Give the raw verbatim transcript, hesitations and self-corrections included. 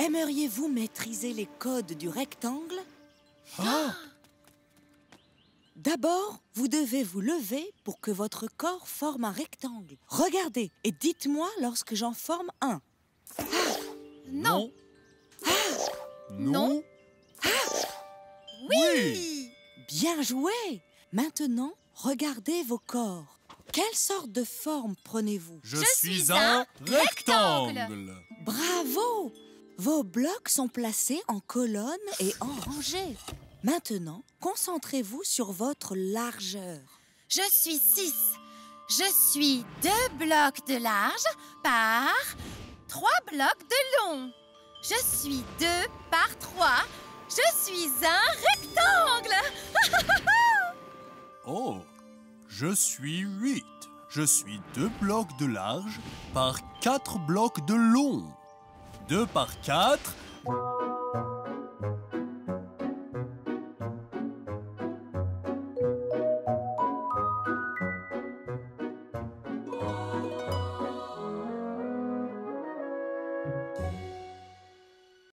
Aimeriez-vous maîtriser les codes du rectangle? Ah! D'abord, vous devez vous lever pour que votre corps forme un rectangle. Regardez et dites-moi lorsque j'en forme un. Non. Ah, Non. Oui. bien joué! Maintenant, regardez vos corps. Quelle sorte de forme prenez-vous? Je, Je suis suis un un rectangle. rectangle. Bravo! Vos blocs sont placés en colonne et en rangée. Maintenant, concentrez-vous sur votre largeur. Je suis six. Je suis deux blocs de large par trois blocs de long. Je suis deux par trois. Je suis un rectangle. Oh, je suis huit. Je suis deux blocs de large par quatre blocs de long. Deux par quatre,